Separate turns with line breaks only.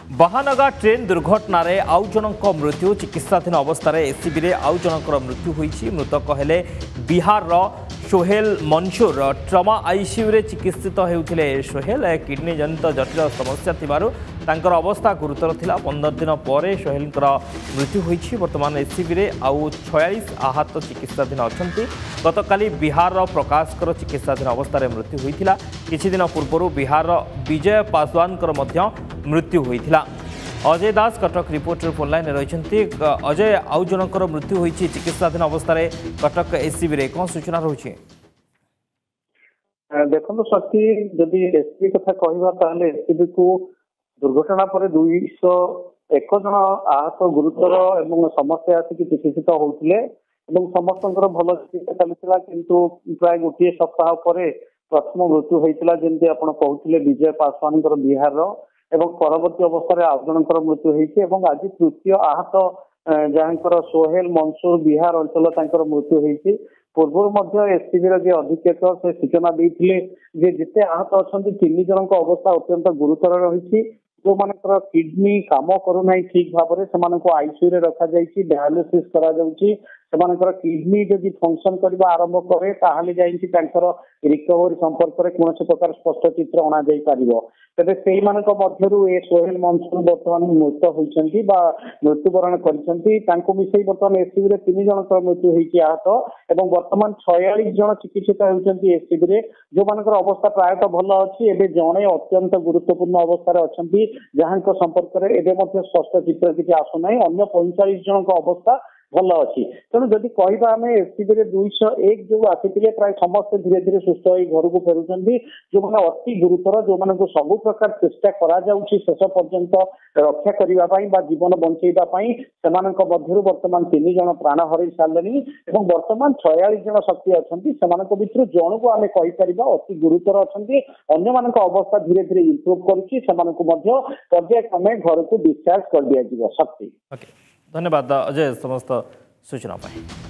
बहानगा train दुर्घटन आउ जनक मृत्यु चिकित्साधीन अवस्था एससीबी रे आउ जनकर मृत्यु होईछि। मृतक हेले बिहार सोहेल मंसूर ट्रमा आईसीयू रे चिकित्सित हेउथिले। सोहेल किडनी जनित जटिल समस्या थिबारु तांकर अवस्था गुरुतर थिला। 15 दिन पर सोहेलकर मृत्यु होईछि। वर्तमान एससीबी रे आउ 46 आहत चिकित्साधीन अछंती। गतकाली बिहार प्रकाशकर चिकित्साधीन अवस्था मृत्यु होईथिला। किछि दिन पूर्व बिहार विजय पासवान मध्य मृत्यु होईथिला। Ajay Das Cuttack reporter phone line रही। अजय आउ जनकर मृत्यु होईछि चिकित्साधीन अवस्था कटक एससीबी रे कौन सूचना रही?
देखो शक्ति जदि एससीबी कथा कहवा ताले एससीबी को दुर्घटना पर 201 जन आहत गुरुतर एवं समस्या आसिक चिकित्सित होते समस्त भल चिकित्सा चलता किंतु प्राय गोटे सप्ताह पर प्रथम मृत्यु होता जमी आप कहते विजय पासवान बिहार एवं परवर्ती अवस्था आउ जनकर मृत्यु होती। आज तृतीय आहत जहाँकर सोहेल मंसूर बिहार अंचल मृत्यु होती। पूर्व एससीबी जी अधीक्षक से सूचना देते जिते आहत अच्छा 3 जन अवस्था अत्यंत गुरुतर रही। जो मानकर किडनी काम करूना ठीक भाव से आईसीयू रे रखा जाइए डायलिसिस करा जाउची। सेमानकर किडनी जदि फंक्शन करबा आरंभ करे ताहाले जाइंची तांकर रिकवरी संपर्क में कौन प्रकार स्पष्ट चित्र अणा जाई पारिबो। तेबे सेही मानक मध्यरु ए सोहेल मंसूर वर्तमान मृत होइछंती बा मृत्युवरण करिसंती। तांको मिसई वर्तमान एससीबी रे 3 जनकर मृत्यु होइछि आहत एवं वर्तमान 46 जन चिकित्सित होइछंती एससीबी रे। जो मानकर अवस्था प्रायतः भल अछि। एबे जणे अत्यंत गुरुत्वपूर्ण अवस्था रे अछंती जहाँक संपर्क में एवं स्पष्ट चित्र किसी आसुना। अन्य 45 जन अवस्था भल अच्छी। तेणु जदि कहवा आम एससीबी रे 201 जो आसी प्राय समस्त धीरे धीरे सुस्थ हो घर को फेरुंट। जो मैंने अति गुरुतर जो मानक सबु प्रकार चेष्टा करा शेष पर्यंत रक्षा करने जीवन बंचाई से वर्तमान 3 जन प्राण हर सारे और वर्तमान 46 जन शक्ति अच्छा से जन को आम कहीपर अति गुरुतर अच्छा। अन्य मान अवस्था धीरे धीरे इम्प्रूव करपर्यायक्रमे घर को डिस्चार्ज कर दिया शक्ति।
धन्यवाद अजय समस्त सूचना।